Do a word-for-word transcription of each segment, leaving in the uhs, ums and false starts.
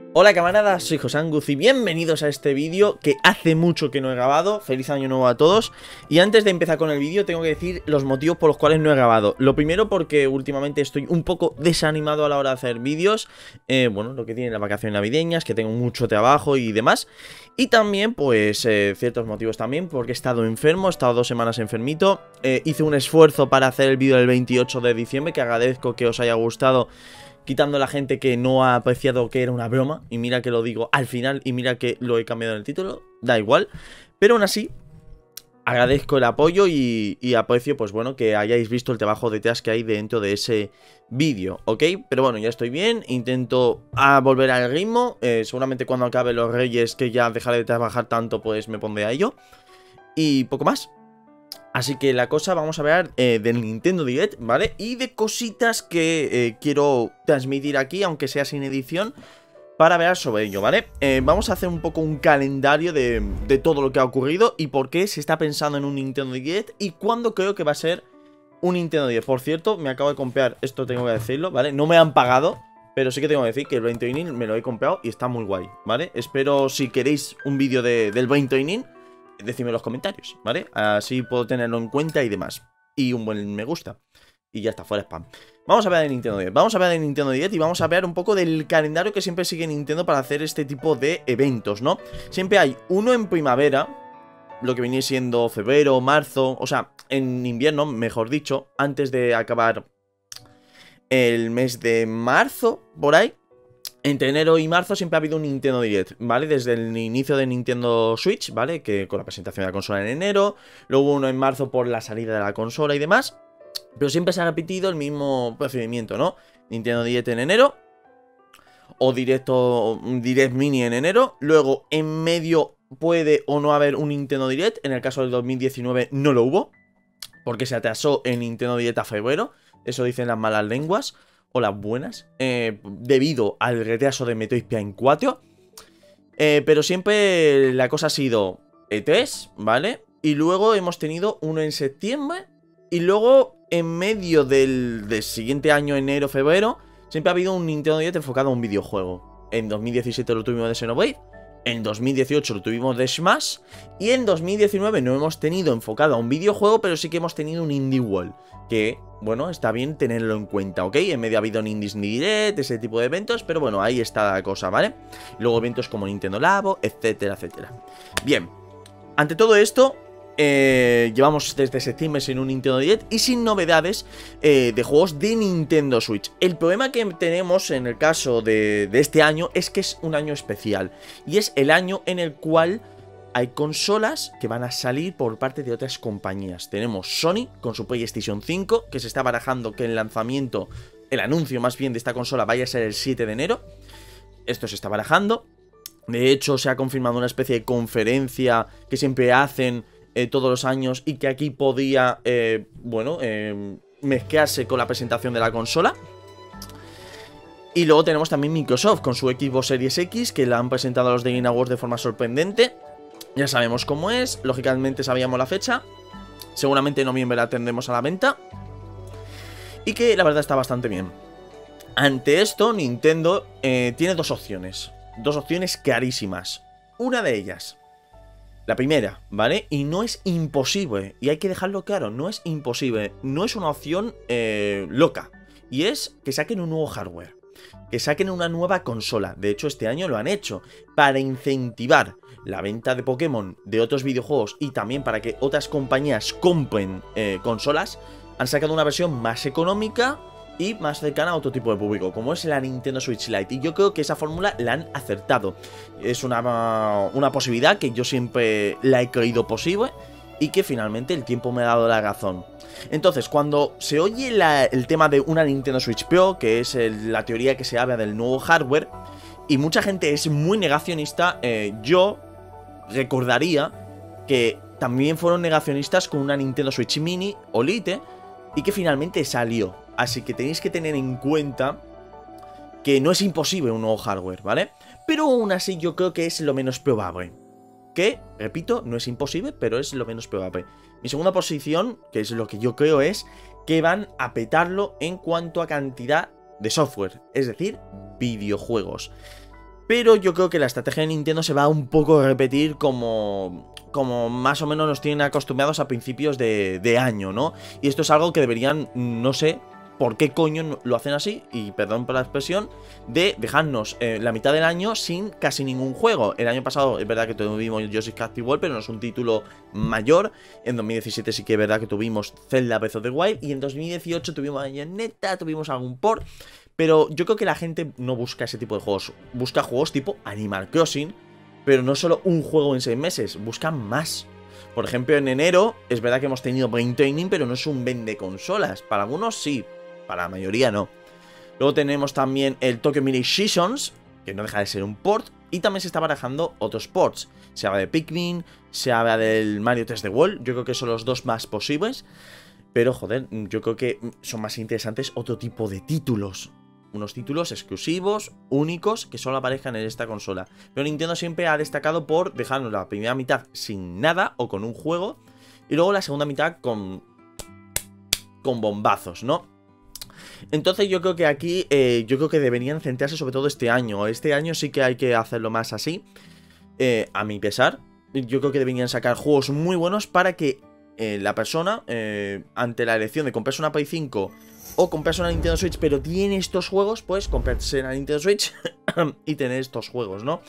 Hola camaradas, soy José Angus y bienvenidos a este vídeo que hace mucho que no he grabado. Feliz año nuevo a todos. Y antes de empezar con el vídeo tengo que decir los motivos por los cuales no he grabado. Lo primero porque últimamente estoy un poco desanimado a la hora de hacer vídeos. eh, Bueno, lo que tienen las vacaciones navideñas, que tengo mucho trabajo y demás. Y también pues eh, ciertos motivos también porque he estado enfermo, he estado dos semanas enfermito. eh, Hice un esfuerzo para hacer el vídeo del veintiocho de diciembre, que agradezco que os haya gustado, quitando la gente que no ha apreciado que era una broma. Y mira que lo digo al final y mira que lo he cambiado en el título. Da igual. Pero aún así, agradezco el apoyo y, y aprecio, pues bueno, que hayáis visto el trabajo detrás que hay dentro de ese vídeo, ¿ok? Pero bueno, ya estoy bien. Intento a volver al ritmo. eh, Seguramente cuando acabe los Reyes, que ya dejaré de trabajar tanto, pues me pondré a ello. Y poco más. Así que la cosa, vamos a hablar eh, del Nintendo Direct, ¿vale? Y de cositas que eh, quiero transmitir aquí, aunque sea sin edición, para hablar sobre ello, ¿vale? Eh, vamos a hacer un poco un calendario de, de todo lo que ha ocurrido y por qué se está pensando en un Nintendo Direct y cuándo creo que va a ser un Nintendo Direct. Por cierto, me acabo de comprar, esto tengo que decirlo, ¿vale? No me han pagado, pero sí que tengo que decir que el Brain Training me lo he comprado y está muy guay, ¿vale? Espero, si queréis un vídeo de, del Brain Training, decidme en los comentarios, ¿vale? Así puedo tenerlo en cuenta y demás. Y un buen me gusta. Y ya está, fuera spam. Vamos a ver de Nintendo Direct. Vamos a ver de Nintendo Direct y vamos a ver un poco del calendario que siempre sigue Nintendo para hacer este tipo de eventos, ¿no? Siempre hay uno en primavera, lo que viene siendo febrero, marzo, o sea, en invierno, mejor dicho, antes de acabar el mes de marzo, por ahí. Entre enero y marzo siempre ha habido un Nintendo Direct, ¿vale? Desde el inicio de Nintendo Switch, ¿vale? Que con la presentación de la consola en enero. Luego uno en marzo por la salida de la consola y demás. Pero siempre se ha repetido el mismo procedimiento, ¿no? Nintendo Direct en enero. O directo, Direct Mini en enero. Luego en medio puede o no haber un Nintendo Direct. En el caso del dos mil diecinueve no lo hubo, porque se atrasó el Nintendo Direct a febrero. Eso dicen las malas lenguas. O las buenas, eh, debido al retraso de Metroid Prime cuatro. eh, Pero siempre la cosa ha sido E tres, ¿vale? Y luego hemos tenido uno en septiembre. Y luego en medio del, del siguiente año, enero, febrero, siempre ha habido un Nintendo Direct enfocado a un videojuego. En dos mil diecisiete lo tuvimos de Xenoblade, en dos mil dieciocho lo tuvimos de Smash. Y en dos mil diecinueve no hemos tenido enfocado a un videojuego, pero sí que hemos tenido un Indie World, que, bueno, está bien tenerlo en cuenta, ¿ok? En medio ha habido un Indies Direct, ese tipo de eventos, pero bueno, ahí está la cosa, ¿vale? Luego eventos como Nintendo Labo, etcétera, etcétera. Bien, ante todo esto, eh, llevamos desde septiembre sin un Nintendo Direct y sin novedades eh, de juegos de Nintendo Switch. El problema que tenemos en el caso de, de este año es que es un año especial. Y es el año en el cual hay consolas que van a salir por parte de otras compañías. Tenemos Sony con su PlayStation cinco, que se está barajando que el lanzamiento, el anuncio más bien de esta consola vaya a ser el siete de enero. Esto se está barajando. De hecho, se ha confirmado una especie de conferencia que siempre hacen eh, todos los años y que aquí podía, eh, bueno, eh, mezclarse con la presentación de la consola. Y luego tenemos también Microsoft con su Xbox Series X, que la han presentado a los de Game Awards de forma sorprendente. Ya sabemos cómo es, lógicamente sabíamos la fecha. Seguramente en noviembre la tendremos a la venta. Y que la verdad está bastante bien. Ante esto, Nintendo eh, tiene dos opciones. Dos opciones clarísimas. Una de ellas, la primera, ¿vale? Y no es imposible, y hay que dejarlo claro, no es imposible. No es una opción eh, loca. Y es que saquen un nuevo hardware, que saquen una nueva consola. De hecho, este año lo han hecho para incentivar la venta de Pokémon de otros videojuegos y también para que otras compañías compren eh, consolas. Han sacado una versión más económica y más cercana a otro tipo de público, como es la Nintendo Switch Lite. Y yo creo que esa fórmula la han acertado. Es una, una posibilidad que yo siempre la he creído posible y que finalmente el tiempo me ha dado la razón. Entonces, cuando se oye la, el tema de una Nintendo Switch Pro, que es el, la teoría que se habla del nuevo hardware, y mucha gente es muy negacionista, eh, yo recordaría que también fueron negacionistas con una Nintendo Switch Mini o Lite y que finalmente salió. Así que tenéis que tener en cuenta que no es imposible un nuevo hardware, ¿vale? Pero aún así yo creo que es lo menos probable. Que, repito, no es imposible, pero es lo menos probable. Mi segunda posición, que es lo que yo creo, es que van a petarlo en cuanto a cantidad de software, es decir, videojuegos. Pero yo creo que la estrategia de Nintendo se va un poco a repetir como, como más o menos nos tienen acostumbrados a principios de, de año, ¿no? Y esto es algo que deberían, no sé por qué coño lo hacen así, y perdón por la expresión, de dejarnos eh, la mitad del año sin casi ningún juego. El año pasado es verdad que tuvimos Yoshi's Crafty World, pero no es un título mayor. En dos mil diecisiete sí que es verdad que tuvimos Zelda Breath of the Wild, y en dos mil dieciocho tuvimos Bayonetta, tuvimos algún port. Pero yo creo que la gente no busca ese tipo de juegos. Busca juegos tipo Animal Crossing, pero no solo un juego en seis meses, buscan más. Por ejemplo, en enero es verdad que hemos tenido Brain Training, pero no es un vende consolas. Para algunos sí, para la mayoría no. Luego tenemos también el Tokyo Mirage Seasons, que no deja de ser un port, y también se está barajando otros ports. Se habla de Pikmin, se habla del Mario tres D World, yo creo que son los dos más posibles. Pero joder, yo creo que son más interesantes otro tipo de títulos. Unos títulos exclusivos, únicos, que solo aparezcan en esta consola. Pero Nintendo siempre ha destacado por dejarnos la primera mitad sin nada o con un juego, y luego la segunda mitad con, con bombazos, ¿no? Entonces yo creo que aquí, eh, yo creo que deberían centrarse sobre todo este año. Este año sí que hay que hacerlo más así, eh, a mi pesar. Yo creo que deberían sacar juegos muy buenos para que eh, la persona, eh, ante la elección de comprarse una Play cinco o comprarse una Nintendo Switch, pero tiene estos juegos, pues comprarse una Nintendo Switch y tener estos juegos, ¿no?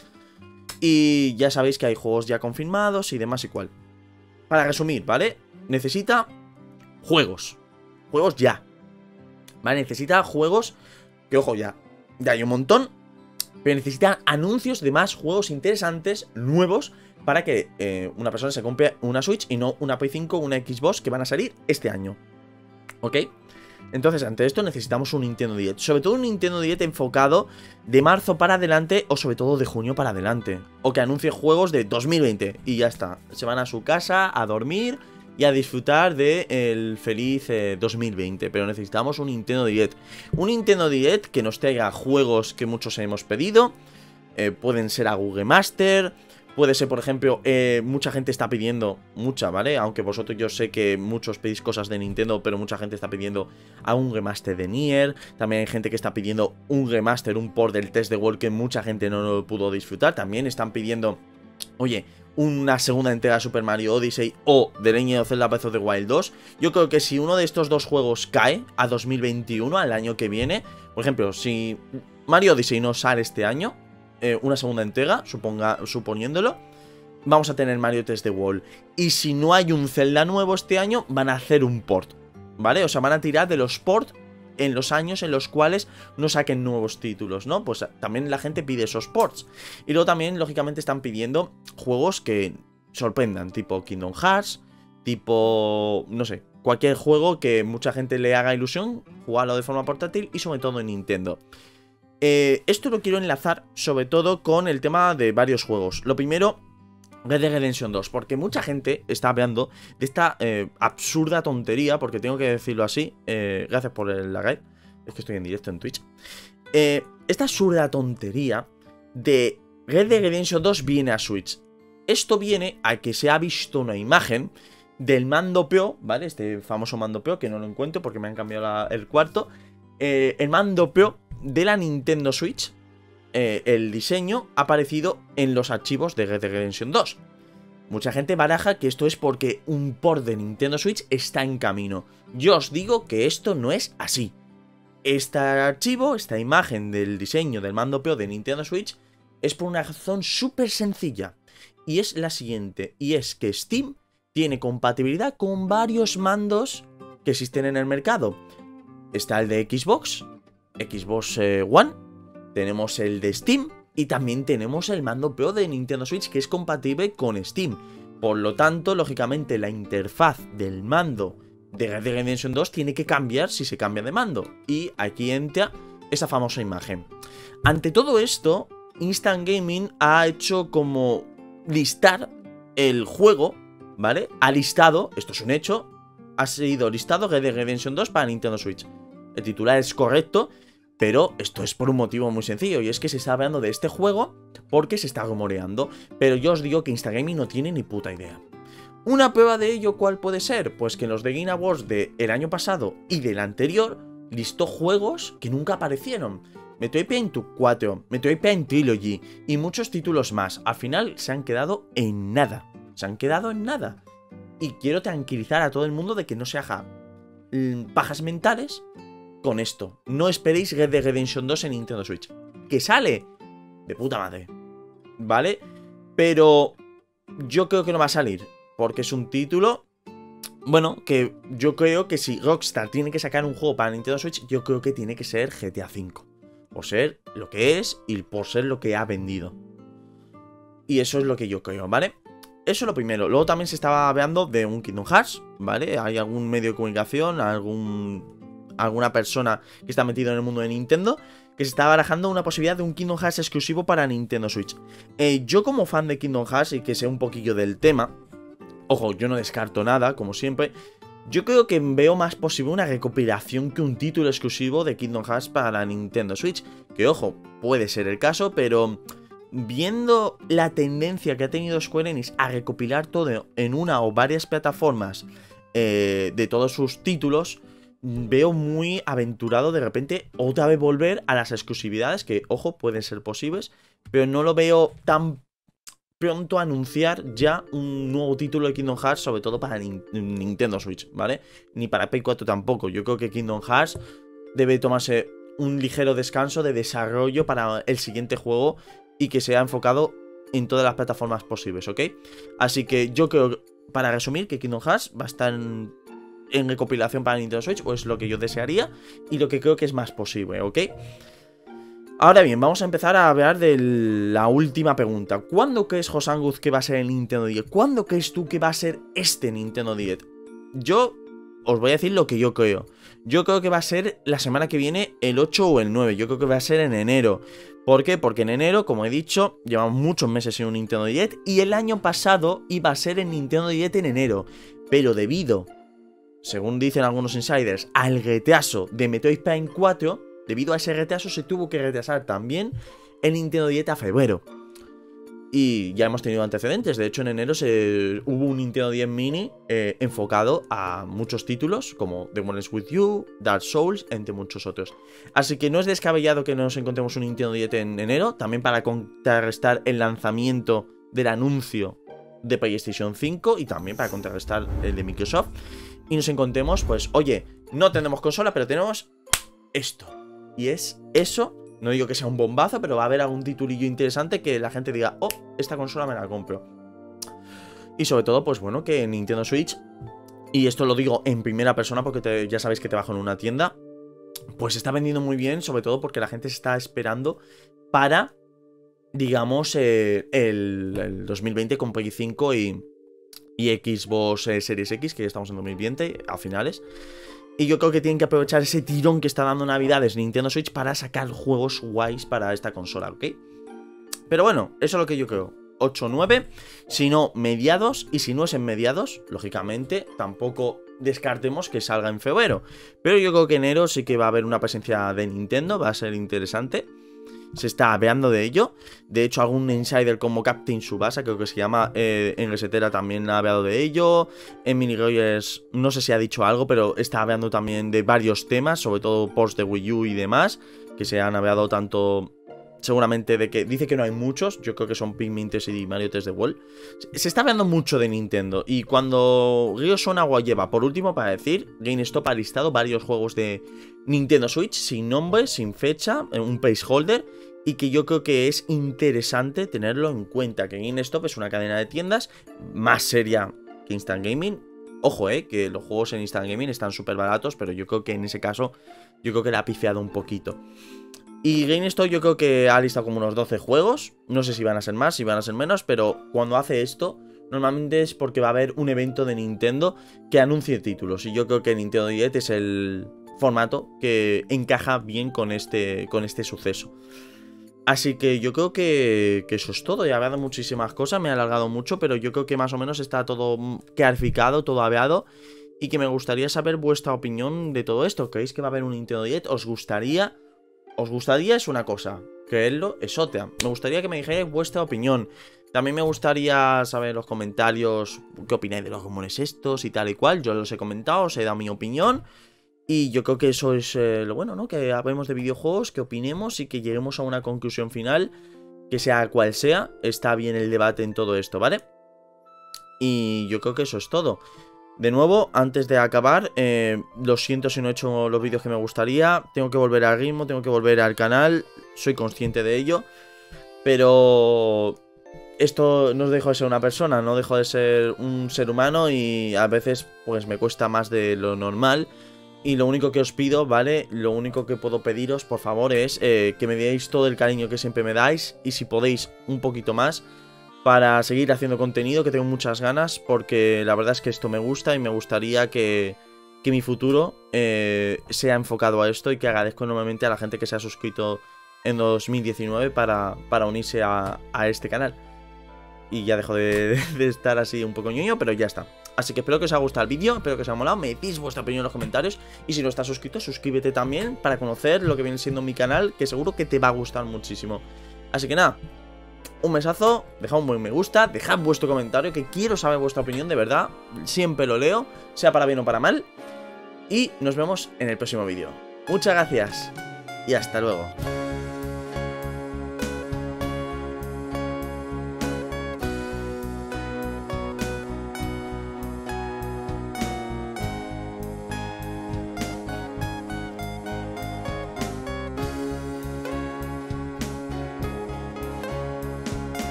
Y ya sabéis que hay juegos ya confirmados y demás igual. Para resumir, ¿vale? Necesita juegos. Juegos ya. ¿Vale? Necesita juegos que, ojo, ya, ya hay un montón, pero necesita anuncios de más juegos interesantes, nuevos, para que eh, una persona se compre una Switch y no una Play cinco o una Xbox que van a salir este año. ¿Ok? Entonces, ante esto necesitamos un Nintendo Direct. Sobre todo un Nintendo Direct enfocado de marzo para adelante, o sobre todo de junio para adelante. O que anuncie juegos de dos mil veinte y ya está. Se van a su casa a dormir y a disfrutar del feliz eh, dos mil veinte. Pero necesitamos un Nintendo Direct. Un Nintendo Direct que nos traiga juegos que muchos hemos pedido. Eh, pueden ser a Google Master. Puede ser, por ejemplo, eh, mucha gente está pidiendo, mucha, ¿vale? Aunque vosotros yo sé que muchos pedís cosas de Nintendo, pero mucha gente está pidiendo a un remaster de Nier. También hay gente que está pidiendo un remaster, un port del tres D World que mucha gente no lo pudo disfrutar. También están pidiendo, oye, una segunda entrega de Super Mario Odyssey o de Legend of Zelda Breath of the Wild dos. Yo creo que si uno de estos dos juegos cae a dos mil veintiuno, al año que viene, por ejemplo, si Mario Odyssey no sale este año, Eh, una segunda entrega, suponga, suponiéndolo, vamos a tener Mario tres D World. Y si no hay un Zelda nuevo este año, van a hacer un port, ¿vale? O sea, van a tirar de los ports en los años en los cuales no saquen nuevos títulos, ¿no? Pues también la gente pide esos ports. Y luego también, lógicamente, están pidiendo juegos que sorprendan, tipo Kingdom Hearts, tipo, no sé, cualquier juego que mucha gente le haga ilusión, jugarlo de forma portátil y sobre todo en Nintendo. Eh, esto lo quiero enlazar sobre todo con el tema de varios juegos. Lo primero, Red Dead Redemption dos, porque mucha gente está hablando de esta eh, absurda tontería, porque tengo que decirlo así, eh, gracias por el like, es que estoy en directo en Twitch. Eh, esta absurda tontería de Red Dead Redemption dos viene a Switch. Esto viene a que se ha visto una imagen del mando Pro, ¿vale? Este famoso mando Pro, que no lo encuentro porque me han cambiado la, el cuarto. Eh, el mando Pro de la Nintendo Switch, eh, el diseño ha aparecido en los archivos de Red Dead Redemption dos. Mucha gente baraja que esto es porque un port de Nintendo Switch está en camino. Yo os digo que esto no es así. Este archivo, esta imagen del diseño del mando Pro de Nintendo Switch, es por una razón súper sencilla. Y es la siguiente, y es que Steam tiene compatibilidad con varios mandos que existen en el mercado. Está el de Xbox, Xbox eh, One, tenemos el de Steam y también tenemos el mando Pro de Nintendo Switch que es compatible con Steam. Por lo tanto, lógicamente, la interfaz del mando de Red Dead Redemption dos tiene que cambiar si se cambia de mando. Y aquí entra esa famosa imagen. Ante todo esto, Instant Gaming ha hecho como listar el juego, ¿vale? Ha listado, esto es un hecho, ha sido listado Red Dead Redemption dos para Nintendo Switch. El titular es correcto, pero esto es por un motivo muy sencillo, y es que se está hablando de este juego porque se está rumoreando, pero yo os digo que Instagaming no tiene ni puta idea. Una prueba de ello, ¿cuál puede ser? Pues que en los The Game Awards del año pasado y del anterior listó juegos que nunca aparecieron. Metroid Prime cuatro, Metroid Prime Trilogy y muchos títulos más. Al final se han quedado en nada. Se han quedado en nada. Y quiero tranquilizar a todo el mundo de que no se haga pajas mentales con esto. No esperéis Red Dead Redemption dos en Nintendo Switch. Que sale de puta madre, ¿vale? Pero yo creo que no va a salir, porque es un título, bueno, que yo creo que si Rockstar tiene que sacar un juego para Nintendo Switch, yo creo que tiene que ser G T A cinco. Por ser lo que es y por ser lo que ha vendido. Y eso es lo que yo creo, ¿vale? Eso es lo primero. Luego también se estaba hablando de un Kingdom Hearts, ¿vale? Hay algún medio de comunicación, algún, alguna persona que está metido en el mundo de Nintendo, que se está barajando una posibilidad de un Kingdom Hearts exclusivo para Nintendo Switch. Eh, yo como fan de Kingdom Hearts y que sé un poquillo del tema, ojo, yo no descarto nada, como siempre, yo creo que veo más posible una recopilación que un título exclusivo de Kingdom Hearts para Nintendo Switch. Que ojo, puede ser el caso, pero viendo la tendencia que ha tenido Square Enix a recopilar todo en una o varias plataformas eh, de todos sus títulos, veo muy aventurado de repente otra vez volver a las exclusividades, que ojo, pueden ser posibles, pero no lo veo tan pronto a anunciar ya un nuevo título de Kingdom Hearts, sobre todo para Nintendo Switch, ¿vale? Ni para Play cuatro tampoco. Yo creo que Kingdom Hearts debe tomarse un ligero descanso de desarrollo para el siguiente juego y que sea enfocado en todas las plataformas posibles, ¿ok? Así que yo creo, para resumir, que Kingdom Hearts va a estar en, en recopilación para Nintendo Switch, o es lo que yo desearía y lo que creo que es más posible, ¿ok? Ahora bien, vamos a empezar a hablar de la última pregunta. ¿Cuándo crees, Josanguz, que va a ser el Nintendo Direct? ¿Cuándo crees tú que va a ser este Nintendo Direct? Yo os voy a decir lo que yo creo. Yo creo que va a ser la semana que viene, el ocho o el nueve. Yo creo que va a ser en enero. ¿Por qué? Porque en enero, como he dicho, llevamos muchos meses sin un Nintendo Direct. Y el año pasado iba a ser el Nintendo Direct en enero. Pero debido, según dicen algunos insiders, al retraso de Metroid Prime cuatro... Debido a ese retraso se tuvo que retrasar también el Nintendo Direct a febrero. Y ya hemos tenido antecedentes. De hecho, en enero se, hubo un Nintendo Direct Mini eh, enfocado a muchos títulos, como The One Is With You, Dark Souls, entre muchos otros. Así que no es descabellado que nos encontremos un Nintendo Direct en enero, también para contrarrestar el lanzamiento del anuncio de PlayStation cinco y también para contrarrestar el de Microsoft. Y nos encontremos, pues, oye, no tenemos consola, pero tenemos esto. Y es eso, no digo que sea un bombazo, pero va a haber algún titulillo interesante que la gente diga, oh, esta consola me la compro. Y sobre todo, pues bueno, que Nintendo Switch, y esto lo digo en primera persona porque te, ya sabéis que trabajo en una tienda, pues está vendiendo muy bien, sobre todo porque la gente se está esperando para, digamos, eh, el, el dos mil veinte con Play cinco y, y Xbox eh, Series X, que ya estamos en dos mil veinte, a finales. Y yo creo que tienen que aprovechar ese tirón que está dando Navidades Nintendo Switch para sacar juegos guays para esta consola, ¿ok? Pero bueno, eso es lo que yo creo. ocho o nueve, si no mediados, y si no es en mediados, lógicamente, tampoco descartemos que salga en febrero. Pero yo creo que enero sí que va a haber una presencia de Nintendo, va a ser interesante. Se está hablando de ello. De hecho, algún insider como Captain Tsubasa, creo que se llama, eh, en Resetera también ha hablado de ello. En Mini Rogers no sé si ha dicho algo, pero está hablando también de varios temas, sobre todo post de Wii U y demás, que se han hablado tanto, seguramente, de que dice que no hay muchos. Yo creo que son Pikmin tres y Mario tres de World. Se está hablando mucho de Nintendo. Y cuando Ryo Sonawa lleva, por último, para decir, GameStop ha listado varios juegos de Nintendo Switch sin nombre, sin fecha, un placeholder. Y que yo creo que es interesante tenerlo en cuenta, que GameStop es una cadena de tiendas más seria que Instant Gaming. Ojo, eh, que los juegos en Instant Gaming están súper baratos, pero yo creo que en ese caso, yo creo que le ha pifiado un poquito. Y GameStop yo creo que ha listado como unos doce juegos. No sé si van a ser más, si van a ser menos, pero cuando hace esto, normalmente es porque va a haber un evento de Nintendo que anuncie títulos. Y yo creo que Nintendo Direct es el formato que encaja bien con este, con este suceso. Así que yo creo que, que eso es todo. Ya he hablado muchísimas cosas, me he alargado mucho, pero yo creo que más o menos está todo clarificado, todo hablado. Y que me gustaría saber vuestra opinión de todo esto. ¿Creéis que va a haber un Nintendo Direct? ¿Os gustaría? ¿Os gustaría? Es una cosa. Creedlo es otra. Me gustaría que me dijerais vuestra opinión. También me gustaría saber en los comentarios qué opináis de los rumores estos y tal y cual. Yo los he comentado, os he dado mi opinión. Y yo creo que eso es eh, lo bueno, ¿no? Que hablemos de videojuegos, que opinemos y que lleguemos a una conclusión final, que sea cual sea. Está bien el debate en todo esto, ¿vale? Y yo creo que eso es todo. De nuevo, antes de acabar, eh, lo siento si no he hecho los vídeos que me gustaría. Tengo que volver al ritmo, tengo que volver al canal. Soy consciente de ello. Pero esto no dejo de ser una persona, no dejo de ser un ser humano. Y a veces pues me cuesta más de lo normal. Y lo único que os pido, ¿vale? Lo único que puedo pediros, por favor, es eh, que me deis todo el cariño que siempre me dais. Y si podéis, un poquito más, para seguir haciendo contenido, que tengo muchas ganas. Porque la verdad es que esto me gusta y me gustaría que, que mi futuro eh, sea enfocado a esto. Y que agradezco enormemente a la gente que se ha suscrito en dos mil diecinueve para, para unirse a, a este canal. Y ya dejo de, de estar así un poco ñoño, pero ya está. Así que espero que os haya gustado el vídeo, espero que os haya molado, me decís vuestra opinión en los comentarios. Y si no estás suscrito, suscríbete también para conocer lo que viene siendo mi canal, que seguro que te va a gustar muchísimo. Así que nada, un besazo, dejad un buen me gusta, dejad vuestro comentario, que quiero saber vuestra opinión, de verdad. Siempre lo leo, sea para bien o para mal. Y nos vemos en el próximo vídeo. Muchas gracias y hasta luego.